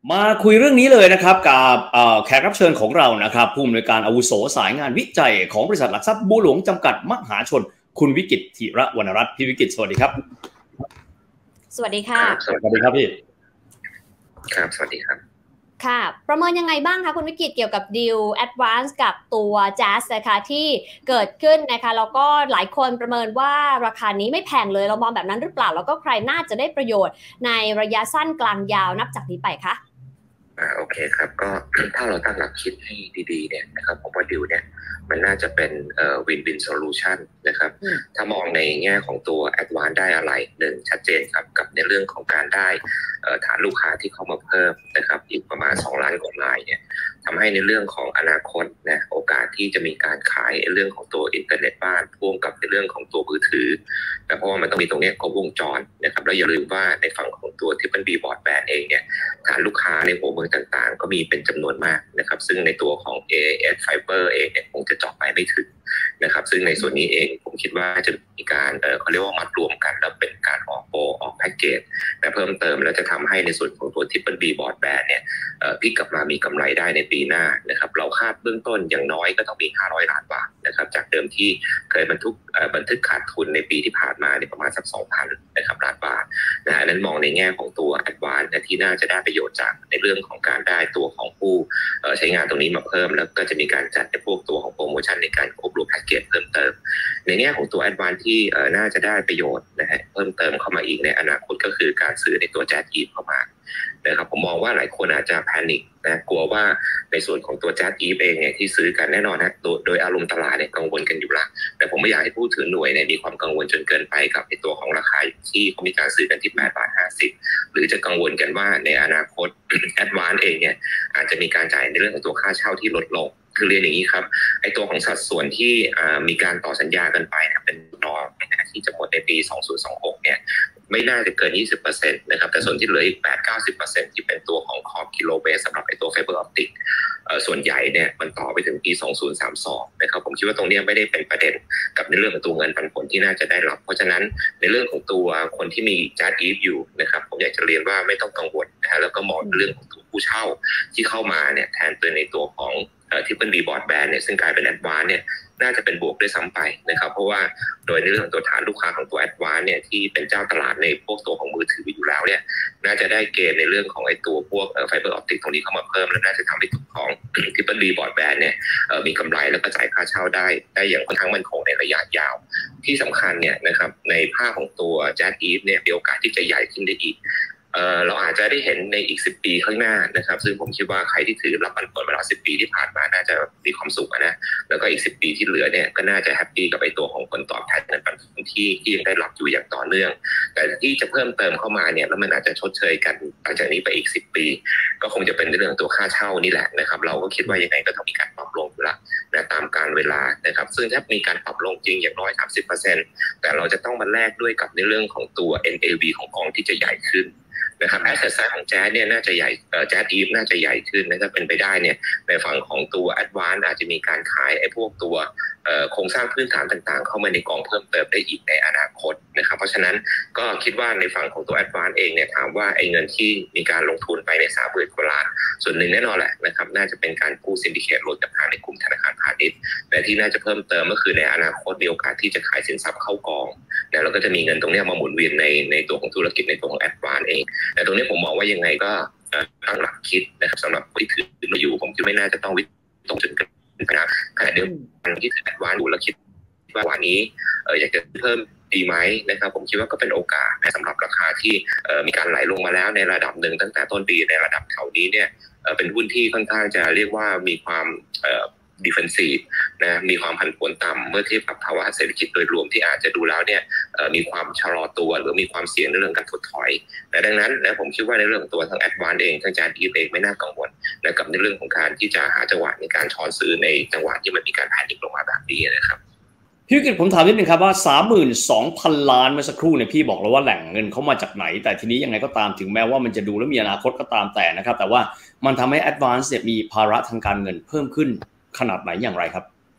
มาคุยเรื่องนี้เลยนะครับกับแขกรับเชิญของเรานะครับผู้อำนวยการอาวุโสสายงานวิจัยของบริษัทหลักทรัพย์บัวหลวงจำกัดมหาชนคุณวิกิตธีระวรรณรัตน์พี่วิกิตสวัสดีครับสวัสดีค่ะสวัสดีครับพี่ครับสวัสดีครับค่ะประเมินยังไงบ้างคะคุณวิกิตเกี่ยวกับดีลแอดวานซ์กับตัว Jazz นะคะที่เกิดขึ้นนะคะแล้วก็หลายคนประเมินว่าราคานี้ไม่แพงเลยเรามองแบบนั้นหรือเปล่าแล้วก็ใครน่าจะได้ประโยชน์ในระยะสั้นกลางยาวนับจากนี้ไปคะโอเคครับก็ถ้าเราตั้งหลักคิดให้ดีๆเนี่ยนะครับผมว่าดีลเนี่ยมันน่าจะเป็นwin-win solution นะครับถ้ามองในแง่ของตัว Advance ได้อะไรหนึ่งชัดเจนครับกับในเรื่องของการได้ฐานลูกค้าที่เข้ามาเพิ่มนะครับอีกประมาณ2ล้านกว่ารายเนี่ยทำให้ในเรื่องของอนาคตนะโอกาสที่จะมีการขายเรื่องของตัวอินเทอร์เน็ตบ้านพ่วงกับในเรื่องของตัวมือถือนะเพราะว่ามันต้องมีตรงนี้ครบวงจรนะครับแล้วอย่าลืมว่าในฝั่งของตัวที่เป็น Broadband เองเนี่ยฐานลูกค้าในหัวเมืองต่างๆก็มีเป็นจำนวนมากนะครับซึ่งในตัวของ AIS Fiber เองเนี่ยคงจะเจาะไปไม่ถึงนะครับซึ่งในส่วนนี้เองผมคิดว่าจะมีการเขาเรียกว่ามัดรวมกันแล้วเป็นการออกโปรออกแพ็กเกจและเพิ่มเติมแล้วจะทำให้ในส่วนของตัว Triple B Broadband เนี่ยพลิกกลับมามีกำไรได้ในปีหน้านะครับเราคาดเบื้องต้นอย่างน้อยก็ต้องมี500ล้านบาทนะครับจากเดิมที่เคยบันทึกขาดทุนในปีที่ผ่านมาในประมาณสัก 2,000 นะครับล้านบาทนะนั้นมองในแง่ของตัว Advance ที่น่าจะได้ประโยชน์จากในเรื่องของการได้ตัวของผู้ใช้งานตรงนี้มาเพิ่มแล้วก็จะมีการจัดในพวกตัวของโปรโมชั่นในการควบรวมแพ็กเกจเพิ่มเติมในแง่ของตัว Advance ที่น่าจะได้ประโยชน์นะฮะเพิ่มเติมเข้ามาอีกในอนาคตก็คือการซื้อในตัว Jazz Eve เข้ามานะครับผมมองว่าหลายคนอาจจะแพนิคนะกลัวว่าในส่วนของตัว Jazz Eve เองเนี่ยที่ซื้อกันแน่นอนนะโดยอารมณ์ตลาดเนี่ยกังวลกันอยู่ละแต่ผมไม่อยากให้ผู้ถือหน่วยเนี่ยมีความกังวลจนเกินไปกับในตัวของราคาที่เขามีการซื้อกันที่8.50 หรือจะกังวลกันว่าในอนาคต Advance เองเนี่ยอาจจะมีการจ่ายในเรื่องของตัวค่าเช่าที่ลดลงคือเรียนอย่างนี้ครับไอตัวของสัดส่วนที่มีการต่อสัญญากันไปนะเป็นรอที่จะหมดในปี2026เนี่ยไม่น่าจะเกิน 20% นะครับแต่ส่วนที่เหลืออีก 8-90% ที่เป็นตัวของขอบกิโลเมตรสำหรับไอตัวไฟเบอร์ออปติกส่วนใหญ่เนี่ยมันต่อไปถึงปี2032นะครับผมคิดว่าตรงนี้ไม่ได้เป็นประเด็นกับในเรื่องของตัวเงินปันผลที่น่าจะได้รับเพราะฉะนั้นในเรื่องของตัวคนที่มีJazz Eveอยู่นะครับผมอยากจะเรียนว่าไม่ต้องกังวลนะฮะแล้วก็มองเรื่องของตัวผู้เช่าที่เข้ามาเนี่ยแทนตัวในตัวของTriple B Broadband เนี่ยซึ่งกลายเป็น Advance เนี่ยน่าจะเป็นบวกด้วยซ้ำไปนะครับเพราะว่าโดยในเรื่องของตัวฐานลูกค้าของตัว Advance เนี่ยที่เป็นเจ้าตลาดในพวกตัวของมือถืออยู่แล้วเนี่ยน่าจะได้เกณฑ์ในเรื่องของไอ้ตัวพวกไฟเบอร์ออปติกตรงนี้เข้ามาเพิ่มและน่าจะทำให้ตัวของ Triple B Broadband เนี่ยมีกำไรแล้วก็จ่ายค่าเช่าได้อย่างค่อนข้างมั่นคงในระยะยาวที่สำคัญเนี่ยนะครับในภาคของตัว Jazz Eve เนี่ยมีโอกาสที่จะใหญ่ขึ้นได้อีกเราอาจจะได้เห็นในอีก10ปีข้างหน้านะครับซึ่งผมคิดว่าใครที่ถือรับปันผลมาแล้ว10ปีที่ผ่านมาน่าจะมีความสุขนะแล้วก็อีก10ปีที่เหลือเนี่ยก็น่าจะแฮปปี้กับไอ้ตัวของผลตอบแทนเงินปันผลที่ยังได้รับอยู่อย่างต่อเนื่องแต่ที่จะเพิ่มเติมเข้ามาเนี่ยแล้วมันอาจจะชดเชยกันหลังจากนี้ไปอีก10ปีก็คงจะเป็นเรื่องตัวค่าเช่านี่แหละนะครับเราก็คิดว่ายังไงก็ต้องมีการปรับลงอยู่ละนะตามกาลเวลานะครับซึ่งถ้ามีการปรับลงจริงอย่างน้อย 30% แต่เราจะต้องมาแลกด้วยกับในเรื่องของตัว NAV ของกองที่จะใหญ่ขึ้นนะครับ asset size ของ Jazz เนี่ยน่าจะใหญ่Jazz Eve น่าจะใหญ่ขึ้นนะถ้าเป็นไปได้เนี่ยในฝั่งของตัว Advance อาจจะมีการขายไอ้พวกตัวโครงสร้างพื้นฐานต่างๆเข้ามาในกองเพิ่มเติมได้อีกในอนาคตนะครับเพราะฉะนั้นก็คิดว่าในฝั่งของตัว Advance เองเนี่ยถามว่าไอ้เงินที่มีการลงทุนไปใน30,000 กว่าล้านส่วนหนึ่งแน่นอนแหละนะครับน่าจะเป็นการกู้ซินดิเคตโลนจากทางในกลุ่มธนาคารพาณิชย์แต่ที่น่าจะเพิ่มเติมก็คือในอนาคตมีโอกาสที่จะขายสินทรัพย์เข้ากองแล้วก็จะมีเงินตรงนี้มาหมุนเวียนในตัวของธุรกิจในตัวของ Advance เองแต่ตรงนี้ผมมองว่ายังไงก็ตั้งหลักคิดนะครับสำหรับผู้ที่ถืออยู่ผมคิดไม่น่าจะต้องวิตกจนเกินไปนะขณะเดียวกันที่ถือ Advance อยู่แล้วคิดว่าวันนี้อยากจะเพิ่มดีไหมนะครับผมคิดว่าก็เป็นโอกาสสำหรับราคาที่มีการไหลลงมาแล้วในระดับหนึ่งตั้งแต่ต้นปีในระดับแถวนี้เนี่ยเป็นหุ้นที่ค่อนข้างจะเรียกว่ามีความdefensive นะมีความผันผวนต่ำเมื่อเทียบกับภาวะเศรษฐกิจโดยรวมที่อาจจะดูแล้วเนี่ยมีความชะลอตัวหรือมีความเสี่ยงในเรื่องการถดถอยแต่ดังนั้นนะผมคิดว่าในเรื่องของตัวทาง Advance เองทางJazz Eveเองไม่น่ากังวลและกับในเรื่องของการที่จะหาจังหวะในการช้อนซื้อในจังหวะที่มันมีการแพนิคลงมาแบบนี้นะครับพี่วิกิตผมถามนิดนึงครับว่า 32,000 ล้านเมื่อสักครู่เนี่ยพี่บอกแล้วว่าแหล่งเงินเขามาจากไหนแต่ทีนี้ยังไงก็ตามถึงแม้ว่ามันจะดูแล้วมีอนาคตก็ตามแต่นะครับแต่ว่ามันทำให้ Advance เนี่ยมีภาระทางการเงินเพิ่มขึ้นขนาดไหนอย่างไรครับ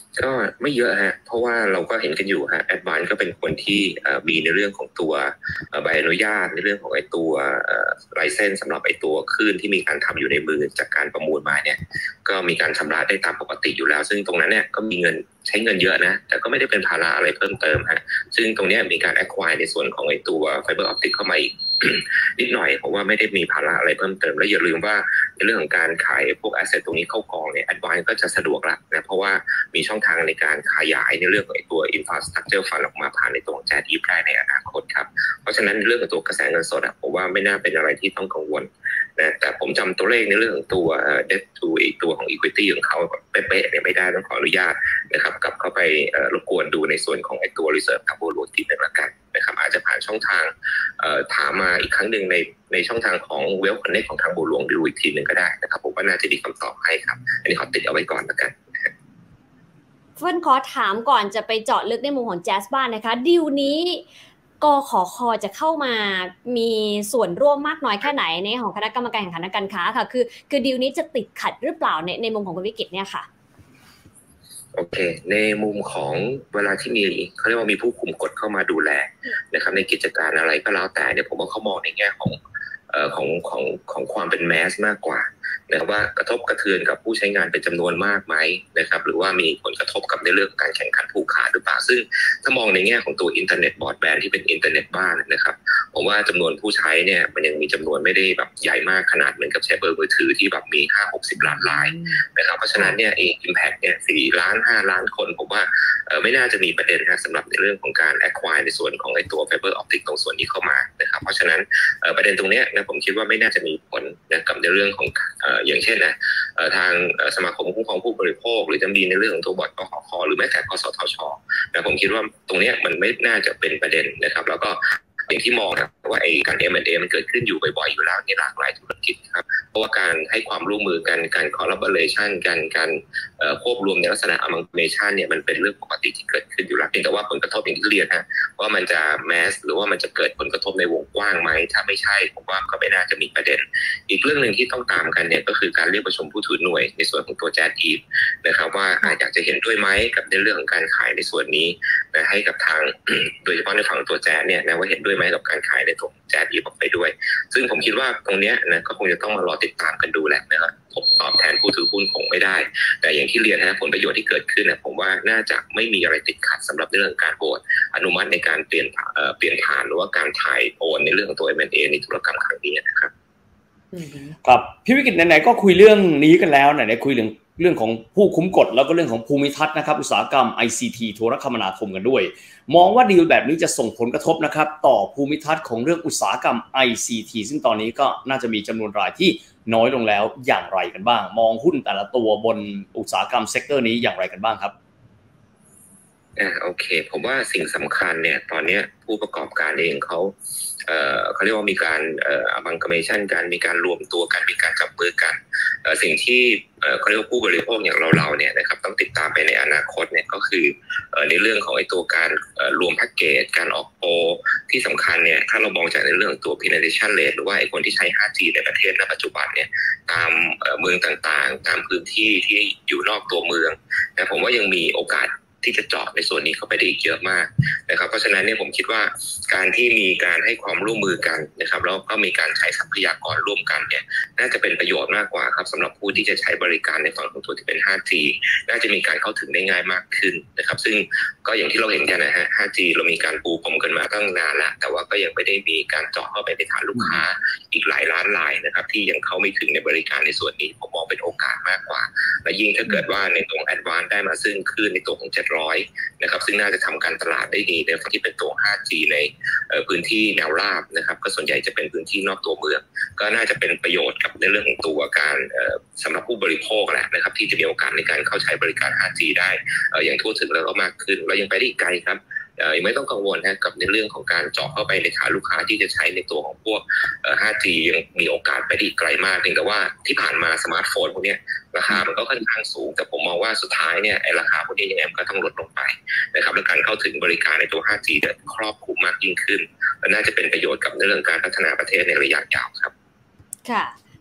ก็ไม่เยอะฮะเพราะว่าเราก็เห็นกันอยู่ฮะแอดวานซ์ก็เป็นคนที่มีในเรื่องของตัวใบอนุญาตในเรื่องของไอ้ตัวไลเซนส์สำหรับไอ้ตัวคลื่นที่มีการทำอยู่ในมือจากการประมูลมาเนี่ยก็มีการชำระได้ตามปกติอยู่แล้วซึ่งตรงนั้นเนี่ยก็มีเงินใช้เงินเยอะนะแต่ก็ไม่ได้เป็นภาระอะไรเพิ่มเติมฮะซึ่งตรงนี้มีการ acquire ในส่วนของไอ้ตัวไฟเบอร์ออปติกเข้ามาอีก นิดหน่อยผมว่าไม่ได้มีภาระอะไรเพิ่มเติมและอย่าลืมว่าในเรื่องของการขายพวก asset ตรงนี้เข้ากองเนี่ย Advance ก็จะสะดวกละนะเพราะว่ามีช่องทางในการขยายในเรื่องของตัว infrastructure fund ออกมาผ่านในตัวของแจดอีฟได้ในอนาคตครับเพราะฉะนั้นเรื่องของตัวกระแสเงินสดผมว่าไม่น่าเป็นอะไรที่ต้องกังวลนะแต่ผมจำตัวเลขในเรื่องของตัว debt to ตัวของ equity ของเขาเป๊ะๆเนี่ยไม่ได้ต้องขออนุญาตนะครับกลับเข้าไปรบกวนดูในส่วนของไอ้ตัว reserve ทางบัวหลวงทีนึงละกันนะครับอาจจะผ่านช่องทางถามมาอีกครั้งหนึ่งในช่องทางของ Wealth Connect ของทางบัวหลวงดูอีกทีนึงก็ได้นะครับผมว่าน่าจะมีคำตอบให้ครับอันนี้ขอติดเอาไว้ก่อนละกันเฟิร์นขอถามก่อนจะไปเจาะลึกในมุมของแจ๊สบ้านนะคะดีลนี้กขค.จะเข้ามามีส่วนร่วมมากน้อยแค่ไหนในของคณะกรรมการแข่งขันการค้าค่ะคือดีลนี้จะติดขัดหรือเปล่าในมุมของคุณวิกิตเนี่ยค่ะโอเคในมุมของเวลาที่มีเขาเรียกว่ามีผู้คุมกฎเข้ามาดูแลนะครับในกิจการอะไรก็แล้วแต่เนี่ยผมว่าเขามองในแง่ของความเป็นแมสมากกว่านะครับว่ากระทบกระเทือนกับผู้ใช้งานเป็นจำนวนมากไหมนะครับหรือว่ามีผลกระทบกับในเรื่องการแข่งขันผูกขาดหรือเปล่าซึ่งถ้ามองในแง่ของตัวอินเทอร์เน็ตบรอดแบนด์ที่เป็นอินเทอร์เน็ตบ้านนะครับผมว่าจำนวนผู้ใช้เนี่ยมันยังมีจำนวนไม่ได้แบบใหญ่มากขนาดเหมือนกับใช้เบอร์มือถือที่แบบมี 5-60 ล้านรายนะครับเพราะฉะนั้นเนี่ยอิมแพคเนี่ย4 ล้าน 5 ล้านคนผมว่าไม่น่าจะมีประเด็นนะสำหรับในเรื่องของการ acquire ในส่วนของไอ้ตัว fiber optic ตรงส่วนนี้เข้ามานะครับเพราะฉะนั้นประเด็นตรงนี้นะผมคิดว่าไม่น่าจะมีผลนะกับในเรื่องของอย่างเช่นนะทางสมาคมคุ้มครองผู้บริโภคหรือจะมีในเรื่องของตัวบอร์ดกขค.หรือแม้แต่กสทช.นะผมคิดว่าตรงนี้มันไม่น่าจะเป็นประเด็นนะครับแล้วก็อย่างที่มองนะว่าไอ้การ M&A มันเกิดขึ้นอยู่บ่อยๆอยู่แล้วในหลากหลายธุรกิจครับเพราะว่าการให้ความร่วมมือกันการ collaboration การควบรวมในลักษณะ amalgamation เนี่ยมันเป็นเรื่องปกติที่เกิดขึ้นอยู่แล้วเพียงแต่ว่าผลกระทบอย่างที่เรียนฮะว่ามันจะแมสหรือว่ามันจะเกิดผลกระทบในวงกว้างไหมถ้าไม่ใช่ผมว่าก็ไม่น่าจะมีประเด็นอีกเรื่องนึงที่ต้องตามกันเนี่ยก็คือการเรียกประชุมผู้ถือหน่วยในส่วนของตัวแจดอีฟนะครับว่าอยากจะเห็นด้วยไหมกับในเรื่องของการขายในส่วนนี้นะให้กับทาง โดยเฉพาะในฝั่งตัวแจดเนี่ยนะว่าเห็นด้วยไหมกับการขายในตัวแจดอีฟออกไปด้วยซึ่งผมคิดว่าตรงนี้นะก็คงจะต้องมารอติดตามกันดูแหละนะครับผมตอบแทนผู้ถือหุ้นคงไม่ได้แต่อย่างที่เรียนนะผลประโยชน์ที่เกิดขึ้นนะผมว่าน่าจะไม่มีอะไรติดขัดสำหรับเรื่องการโอนอนุมัติในการเปลี่ยนผ่านหรือว่าการถ่ายโอนในเรื่องของตัว M&A ในธุรกรรมครั้งนี้นะครับครับพี่วิกิตไหนๆก็คุยเรื่องนี้กันแล้วไหนๆคุยเรื่องของผู้คุ้มกฎแล้วก็เรื่องของภูมิทัศน์นะครับอุตสาหกรรม ICT โทรคมนาคมกันด้วยมองว่าดีลแบบนี้จะส่งผลกระทบนะครับต่อภูมิทัศน์ของเรื่องอุตสาหกรรม ICT ซึ่งตอนนี้ก็น่าจะมีจำนวนรายที่น้อยลงแล้วอย่างไรกันบ้างมองหุ้นแต่ละตัวบนอุตสาหกรรมเซกเตอร์นี้อย่างไรกันบ้างครับโอเคผมว่าสิ่งสำคัญเนี่ยตอนนี้ผู้ประกอบการเองเขาเรียกว่ามีการamalgamation กันมีการรวมตัวกันมีการจับมือกันสิ่งที่เขาเรียกว่าผู้บริโภคอย่างเราเนี่ยนะครับต้องติดตามไปในอนาคตเนี่ยก็คือในเรื่องของไอ้ตัวการรวมแพ็กเกจการออกโปรที่สำคัญเนี่ยถ้าเรามองจากในเรื่องตัว penetration rate หรือว่าไอ้คนที่ใช้ 5G ในประเทศณปัจจุบันเนี่ยตามเมืองต่างๆตามพื้นที่ที่อยู่นอกตัวเมืองนะผมว่ายังมีโอกาสที่จะเจาะในส่วนนี้เข้าไปได้อีกเยอะมากนะครับเพราะฉะนั้นเนี่ยผมคิดว่าการที่มีการให้ความร่วมมือกันนะครับแล้วก็มีการใช้ทรัพยากรร่วมกันเนี่ยน่าจะเป็นประโยชน์มากกว่าครับสำหรับผู้ที่จะใช้บริการในฝั่งของตัวที่เป็น 5G น่าจะมีการเข้าถึงได้ง่ายมากขึ้นนะครับซึ่งก็อย่างที่เราเห็นกันนะฮะ 5G เรามีการปูพรมกันมาตั้งนานแล้วแต่ว่าก็ยังไม่ได้มีการเจาะเข้าไปในฐานลูกค้าอีกหลายล้านรายนะครับที่ยังเข้าไม่ถึงในบริการในส่วนนี้ผมมองเป็นโอกาสมากกว่าและยิ่งถ้าเกิดว่าในตรง Advance ได้มาซึ่งขึ้นในตัวของ700นะครับซึ่งน่าจะทำการตลาดได้ดีในฝั่งที่เป็นตัว 5G ในพื้นที่แนวราบนะครับก็ส่วนใหญ่จะเป็นพื้นที่นอกตัวเมืองก็น่าจะเป็นประโยชน์กับในเรื่องของตัวการสำหรับผู้บริโภคแหละนะครับที่จะมีโอกาสในการเข้าใช้บริการ 5G ได้อย่างทั่วถึงแล้วก็มากขึ้นเรายังไปได้อีกไกลครับยังไม่ต้องกังวลนะกับในเรื่องของการเจาะเข้าไปในฐานลูกค้าที่จะใช้ในตัวของพวก5G ยังมีโอกาสไปได้อีกไกลมากเพียงแต่ว่าที่ผ่านมาสมาร์ทโฟนพวกนี้ราคามันก็ค่อนข้างสูงแต่ผมมองว่าสุดท้ายเนี่ยไอ้ราคาพวกนี้ยังไงมันก็ต้องลดลงไปนะครับและการเข้าถึงบริการในตัว 5G จะครอบคลุมมากยิ่งขึ้นและน่าจะเป็นประโยชน์กับในเรื่องการพัฒนาประเทศในระยะยาวครับค่ะ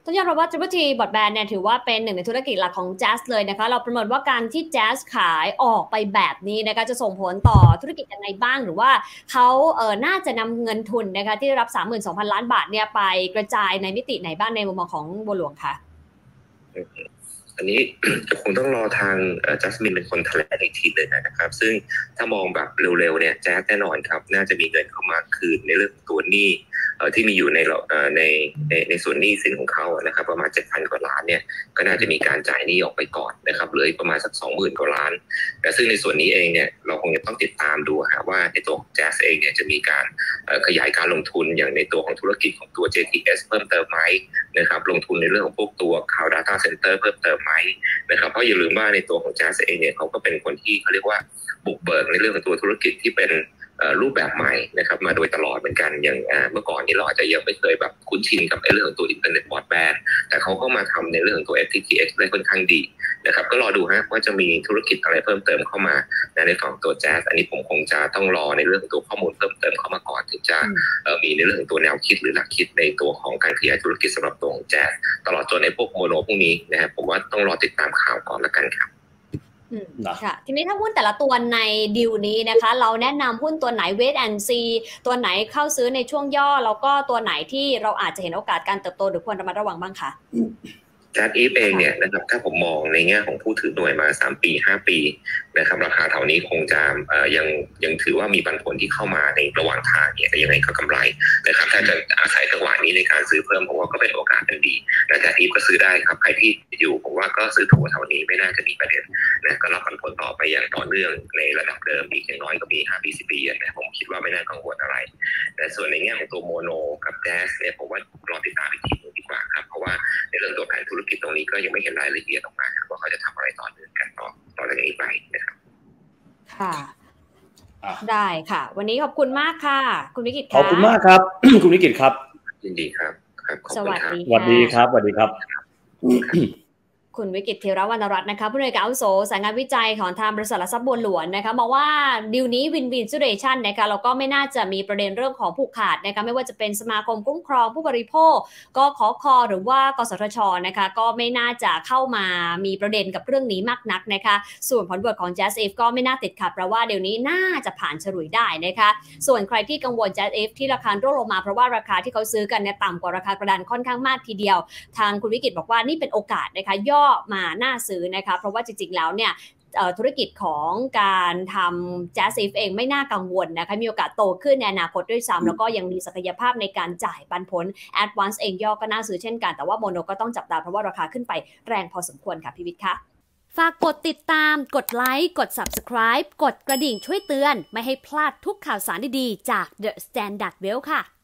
ต้องยอมรับว่า Triple T Broadband เนี่ยถือว่าเป็นหนึ่งในธุรกิจหลักของ Jazz เลยนะคะเราประเมินว่าการที่ Jazz ขายออกไปแบบนี้นะคะจะส่งผลต่อธุรกิจยังไงบ้างหรือว่าเขาน่าจะนำเงินทุนนะคะที่รับ 32,000 ล้านบาทเนี่ยไปกระจายในมิติไหนบ้างในมุมมองของบัวหลวงคะอันนี้คงต้องรอทางจัสมินเป็นคนแถลงอีกทีเลยนะครับซึ่งถ้ามองแบบเร็วๆเนี่ยแจ๊สแน่นอนครับน่าจะมีเงินเข้ามาคืนในเรื่องตัวหนี้ที่มีอยู่ในส่วนหนี้สินของเขานะครับประมาณ 7,000 กว่าล้านเนี่ยก็น่าจะมีการจ่ายหนี้ออกไปก่อนนะครับเหลือประมาณสัก 20,000 กว่าล้านแต่ซึ่งในส่วนนี้เองเนี่ยเราคงจะต้องติดตามดูว่าในตัวของแจ๊สเองเนี่ยจะมีการขยายการลงทุนอย่างในตัวของธุรกิจของตัว JTS เพิ่มเติมไหมนะครับลงทุนในเรื่องของพวกตัว Cloud Data Center เพิ่มเติมไหมนะครับเพราะอย่าลืมว่าในตัวของแจ๊สเองเนี่ยเขาก็เป็นคนที่เขาเรียกว่าบุกเบิกในเรื่องของตัวธุรกิจที่เป็นรูปแบบใหม่นะครับมาโดยตลอดเหมือนกันอย่างเมื่อก่อนนี้เราอาจจะยังไม่เคยแบบคุ้นชินกับเรื่องของตัวอินเทอร์เน็ตบรอดแบนด์แต่เขาก็มาทำในเรื่องของตัว FTTX ได้ค่อนข้างดีนะครับก็รอดูว่าจะมีธุรกิจอะไรเพิ่มเติมเข้ามาในฝั่งตัวแจ๊สอันนี้ผมคงจะต้องรอในเรื่องของตัวข้อมูลเพิ่มเติมเข้ามาก่อนถึงจะมีในเรื่องของตัวแนวคิดหรือหลักคิดในตัวของการขยายธุรกิจสำหรับตัวของแจ๊สตลอดจนในพวกโมโนพวกนี้นะครับผมว่าต้องรอติดตามข่าวก่อนละกันครับค่ะทีนี้ถ้าหุ้นแต่ละตัวในดีลนี้นะคะเราแนะนำหุ้นตัวไหนเวทแอนด์ซีตัวไหนเข้าซื้อในช่วงย่อแล้วก็ตัวไหนที่เราอาจจะเห็นโอกาสการเติบโตหรือควรระมัดระวังบ้างคะแจ๊สอีฟเองเนี่ยนะครับถ้าผมมองในแง่ของผู้ถือหน่วยมา3 ปี 5 ปีนะครับราคาเท่านี้คงจะยังถือว่ามีปันผลที่เข้ามาในระหว่างทางเนี่ยแต่ยังไงก็กำไรนะครับถ้าจะอาศัยจังหวะนี้ในการซื้อเพิ่มผมว่าก็เป็นโอกาสเป็นดีและแจ๊สอีฟก็ซื้อได้ครับใครที่อยู่ผมว่าก็ซื้อถูกเท่านี้ไม่น่าจะมีประเด็นนะก็รับปันผลต่อไปอย่างต่อเนื่องในระดับเดิมอีกอย่างน้อยก็มี5 ปี 10 ปีนะผมคิดว่าไม่น่ากังวลอะไรแต่ส่วนในแง่ของตัวโมโนกับแจ๊สเนี่ยผมว่ารอติดตามอีกทีนึงดีกว่าครับเพราะว่าในเรื่องตัวแผนธุรกิจตรงนี้ก็ยังไม่เห็นรายละเอียดออกมาว่าเขาจะทำอะไรต่อเนื่องกันต่อจากนี้ไปนะครับค่ะได้ค่ะวันนี้ขอบคุณมากค่ะคุณวิกิตขอบคุณมากครับ คุณวิกิตครับยินดีครับสวัสดีสวัสดีครับสวัสดีครับคุณวิกิต ธีรวรรณรัตน์นะคะผู้อำนวยการอาวุโสสายงานวิจัยของทางบริษัทหลักทรัพย์บัวหลวงนะคะมองว่าดีลนี้วินวินซิทูเอชั่นนะคะแล้วก็ไม่น่าจะมีประเด็นเรื่องของผูกขาดนะคะไม่ว่าจะเป็นสมาคมคุ้มครองผู้บริโภคกขค.หรือว่ากสทช.นะคะก็ไม่น่าจะเข้ามามีประเด็นกับเรื่องนี้มากนักนะคะส่วนผลประโยชน์ของ Jazz If ก็ไม่น่าติดขัดเพราะว่าเดี๋ยวนี้น่าจะผ่านฉลุยได้นะคะส่วนใครที่กังวล Jazz If ที่ราคาร่วงลงมาเพราะว่าราคาที่เขาซื้อกันเนี่ยต่ำกว่าราคากระดานค่อนข้างมากทีเดียวทางคุณวิกิตบอกว่านี่เป็นโอกาสนะคะย่อมาน่าซื้อนะคะเพราะว่าจริงๆแล้วเนี่ยธุรกิจของการทำ Jazz If เองไม่น่ากังวลนะคะมีโอกาสโตขึ้นในอนาคตด้วยซ้ำแล้วก็ยังมีศักยภาพในการจ่ายปันผล Advance เองย่อก็น่าซื้อเช่นกันแต่ว่าโมโนก็ต้องจับตาเพราะว่าราคาขึ้นไปแรงพอสมควรค่ะพี่วิทย์คะฝากกดติดตามกดไลค์กด Subscribe กดกระดิ่งช่วยเตือนไม่ให้พลาดทุกข่าวสารดีๆจาก The Standard Well ค่ะ